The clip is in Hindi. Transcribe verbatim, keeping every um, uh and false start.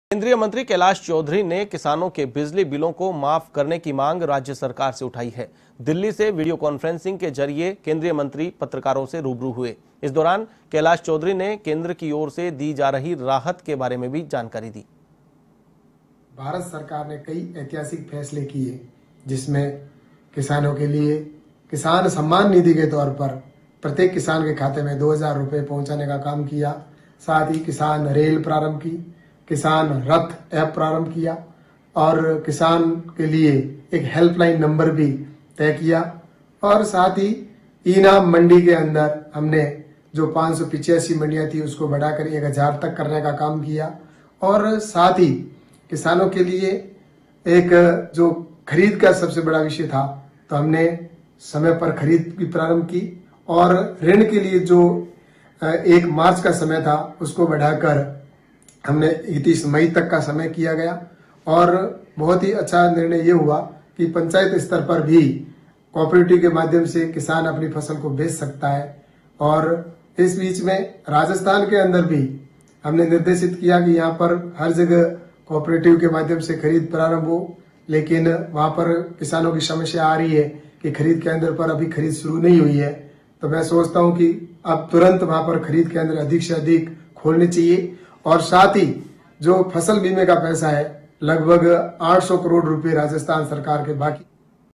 केंद्रीय मंत्री कैलाश चौधरी ने किसानों के बिजली बिलों को माफ करने की मांग राज्य सरकार से उठाई है। दिल्ली से वीडियो कॉन्फ्रेंसिंग के जरिए केंद्रीय मंत्री पत्रकारों से रूबरू हुए। इस दौरान कैलाश चौधरी ने केंद्र की ओर से दी जा रही राहत के बारे में भी जानकारी दी। भारत सरकार ने कई ऐतिहासिक फैसले किए, जिसमें किसानों के लिए किसान सम्मान निधि के तौर पर प्रत्येक किसान के खाते में दो हजार रुपये पहुंचाने का काम किया। साथ ही किसान रेल प्रारंभ की, किसान रथ ऐप प्रारंभ किया और किसान के लिए एक हेल्पलाइन नंबर भी तय किया। और साथ ही ई नाम मंडी के अंदर हमने जो पाँच सौ पिचासी मंडियां थी उसको बढ़ाकर एक हजार तक करने का काम किया। और साथ ही किसानों के लिए एक जो खरीद का सबसे बड़ा विषय था, तो हमने समय पर खरीद भी प्रारंभ की और ऋण के लिए जो एक मार्च का समय था उसको बढ़ाकर हमने इकतीस मई तक का समय किया गया। और बहुत ही अच्छा निर्णय ये हुआ कि पंचायत स्तर पर भी कोऑपरेटिव के माध्यम से किसान अपनी फसल को बेच सकता है। और इस बीच में राजस्थान के अंदर भी हमने निर्देशित किया कि यहाँ पर हर जगह कोऑपरेटिव के माध्यम से खरीद प्रारंभ हो, लेकिन वहाँ पर किसानों की समस्या आ रही है कि खरीद केंद्र पर अभी खरीद शुरू नहीं हुई है। तो मैं सोचता हूँ कि अब तुरंत वहाँ पर खरीद केंद्र अधिक से अधिक खोलने चाहिए। और साथ ही जो फसल बीमे का पैसा है, लगभग आठ सौ करोड़ रुपए राजस्थान सरकार के बाकी